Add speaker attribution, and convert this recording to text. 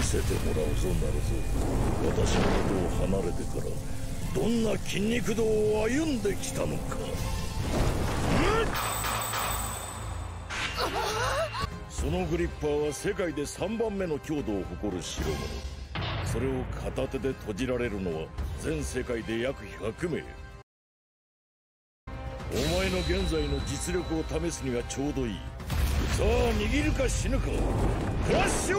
Speaker 1: せてもらうぞなるぞ。私の元を離れてからどんな筋肉道を歩んできたのか。そのグリッパーは世界で3番目の強度を誇る代物。それを片手で閉じられるのは全世界で約100名。お前の現在の実力を試すにはちょうどいい。さあ、握るか死ぬか。フラッシュ